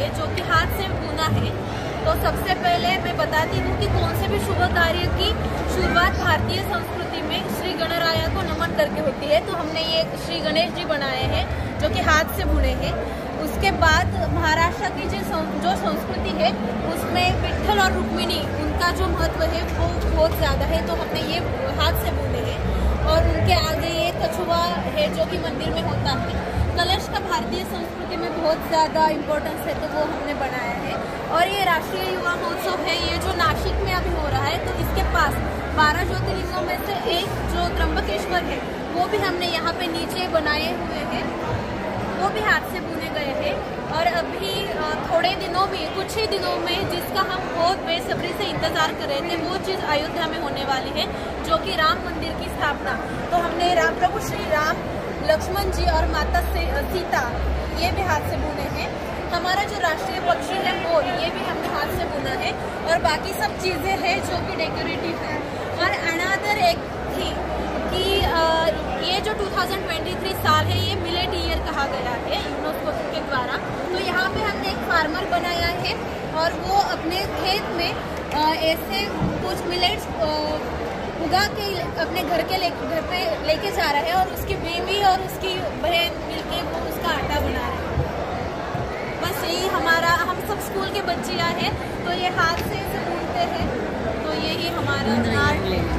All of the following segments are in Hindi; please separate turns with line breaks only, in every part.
है जो कि हाथ से बुना है। तो सबसे पहले मैं बताती हूँ कि कौन से भी शुभ कार्य की शुरुआत भारतीय संस्कृति में श्री गणराया को नमन करके होती है। तो हमने ये श्री गणेश जी बनाए हैं जो कि हाथ से बुने हैं। उसके बाद महाराष्ट्र की जो संस्कृति है उसमें विट्ठल और रुक्मिणी उनका जो महत्व है वो बहुत ज़्यादा है, तो हमने ये हाथ से बुने हैं। और उनके आगे ये कछुआ है जो कि मंदिर में होता है। कलश का भारतीय संस्कृति में बहुत ज़्यादा इम्पोर्टेंस है, तो वो हमने बनाया है। और ये राष्ट्रीय युवा महोत्सव है, ये जो नासिक में अभी हो रहा है, तो इसके पास 12 ज्योतिर्लिंगों में से एक जो त्र्यंबकेश्वर है वो भी हमने यहाँ पे नीचे बनाए हुए हैं, वो भी हाथ से बुने गए हैं। और अभी थोड़े दिनों में, कुछ ही दिनों में, जिसका हम बहुत बेसब्री से इंतजार कर रहे थे, वो चीज़ अयोध्या में होने वाली है जो कि राम मंदिर की स्थापना। तो हमने प्रभु श्री राम, लक्ष्मण जी और माता सीता ये भी हाथ से बुने हैं। हमारा जो राष्ट्रीय पक्षी है वो ये भी हमने हाथ से बुना है। और बाकी सब चीज़ें हैं जो कि डेकोरेटिव है। और अनदर एक थी कि ये जो 2023 साल है ये मिलेट ईयर कहा गया है यूनेस्को के द्वारा। तो यहाँ पे हमने एक फार्मर बनाया है और वो अपने खेत में ऐसे कुछ मिलेट्स उगा के अपने घर पे लेके जा रहा है और उसकी बीवी और उसकी बहन मिलके वो उसका आटा बना रहे हैं। बस यही हमारा, हम सब स्कूल के बच्चियाँ हैं तो ये हाथ से इसे बुनते हैं। तो यही हमारा आर्ट।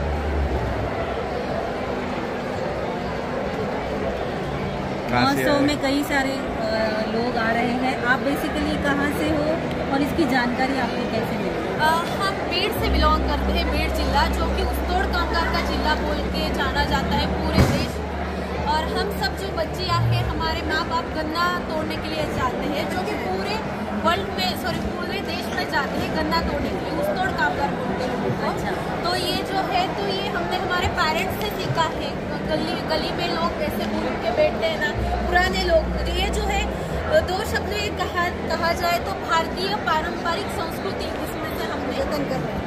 महोत्सव में कई सारे लोग आ रहे हैं। आप बेसिकली कहाँ से हो और इसकी जानकारी आपको कैसे मिली?
हम बीड़ से बिलोंग करते हैं, बीड़ जिला जो कि उस्तोड़ कामगार का जिला बोल के जाना जाता है पूरे देश। और हम सब जो बच्चियाँ हैं हमारे माँ बाप गन्ना तोड़ने के लिए जाते हैं, जो कि पूरे वर्ल्ड में, पूरे देश में जाते हैं गन्ना तोड़ने के लिए, उस्तोड़ कामगार बोलते हैं उनको। अच्छा। तो ये जो है, तो ये हमने हमारे पेरेंट्स से सीखा है। गली में लोग ऐसे घूम के बैठते हैं ना, पुराने लोग। ये जो है दो शब्द ये कहा जाए तो भारतीय पारंपरिक संस्कृति, इसमें से हमने जतन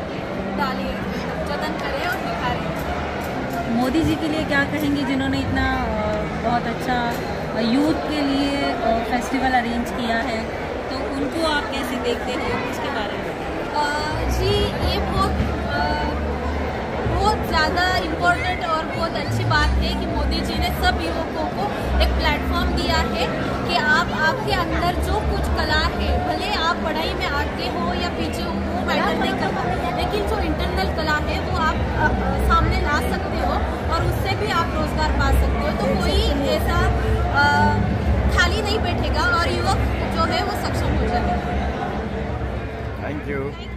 करे और निखारे।
मोदी जी के लिए क्या कहेंगे जिन्होंने इतना बहुत अच्छा यूथ के लिए फेस्टिवल अरेंज किया है, तो उनको आप कैसे देखते हो इसके बारे में?
जी, ये बहुत ज़्यादा इम्पोर्टेंट और बहुत अच्छी बात है कि मोदी जी ने सब युवकों को एक प्लेटफॉर्म दिया है कि आपके अंदर जो कुछ कला है, भले आप पढ़ाई में आगे हो या पीछे हो, वो मैटर नहीं करता, लेकिन जो इंटरनल कला है वो आप सामने ला सकते हो और उससे भी आप रोजगार पा सकते हो। तो कोई ऐसा खाली नहीं बैठेगा और युवक जो है वो सक्षम हो जाएगा।
Thank you.